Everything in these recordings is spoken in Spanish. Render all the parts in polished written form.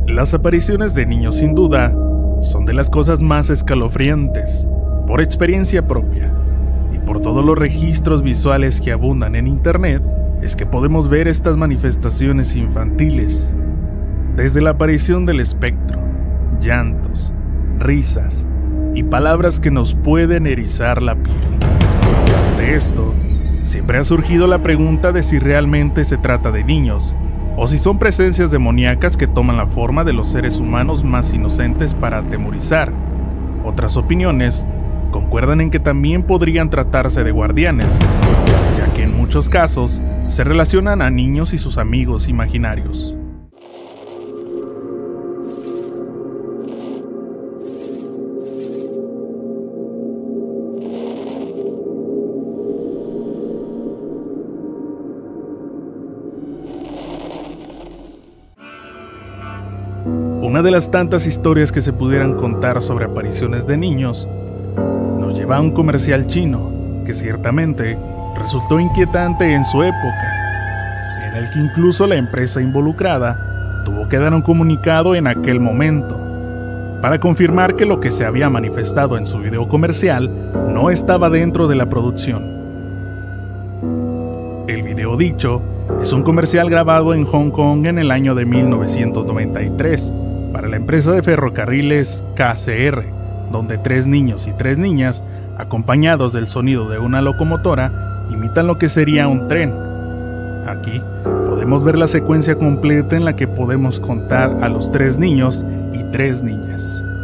Las apariciones de niños sin duda son de las cosas más escalofriantes, por experiencia propia y por todos los registros visuales que abundan en internet, es que podemos ver estas manifestaciones infantiles, desde la aparición del espectro, llantos, risas y palabras que nos pueden erizar la piel. De esto, siempre ha surgido la pregunta de si realmente se trata de niños, o si son presencias demoníacas que toman la forma de los seres humanos más inocentes para atemorizar. Otras opiniones concuerdan en que también podrían tratarse de guardianes, ya que en muchos casos se relacionan a niños y sus amigos imaginarios. Una de las tantas historias que se pudieran contar sobre apariciones de niños nos lleva a un comercial chino que ciertamente resultó inquietante en su época, en el que incluso la empresa involucrada tuvo que dar un comunicado en aquel momento para confirmar que lo que se había manifestado en su video comercial no estaba dentro de la producción. El video dicho es un comercial grabado en Hong Kong en el año de 1993 para la empresa de ferrocarriles KCR, donde 3 niños y 3 niñas, acompañados del sonido de una locomotora, imitan lo que sería un tren. Aquí podemos ver la secuencia completa en la que podemos contar a los 3 niños y 3 niñas.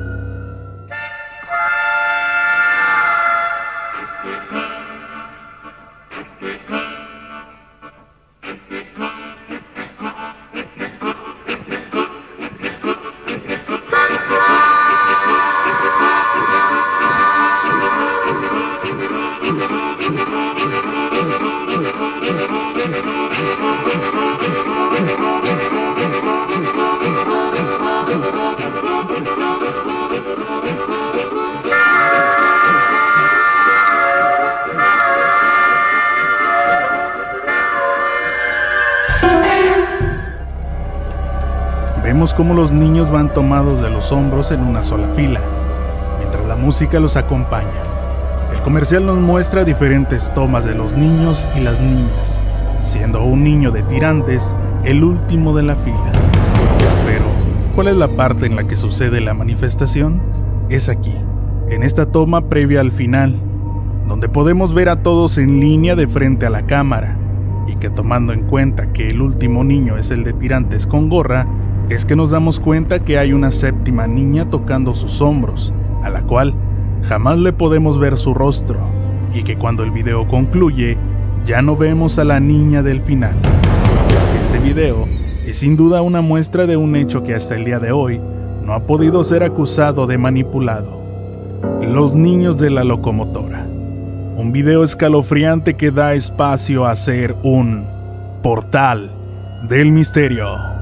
Vemos cómo los niños van tomados de los hombros en una sola fila, mientras la música los acompaña. El comercial nos muestra diferentes tomas de los niños y las niñas, siendo un niño de tirantes el último de la fila. Pero, ¿cuál es la parte en la que sucede la manifestación? Es aquí, en esta toma previa al final, donde podemos ver a todos en línea de frente a la cámara, y que tomando en cuenta que el último niño es el de tirantes con gorra, es que nos damos cuenta que hay una 7ª niña tocando sus hombros, a la cual jamás le podemos ver su rostro, y que cuando el video concluye, ya no vemos a la niña del final. Este video es sin duda una muestra de un hecho que hasta el día de hoy no ha podido ser acusado de manipulado: los niños de la locomotora. Un video escalofriante que da espacio a ser un portal del misterio.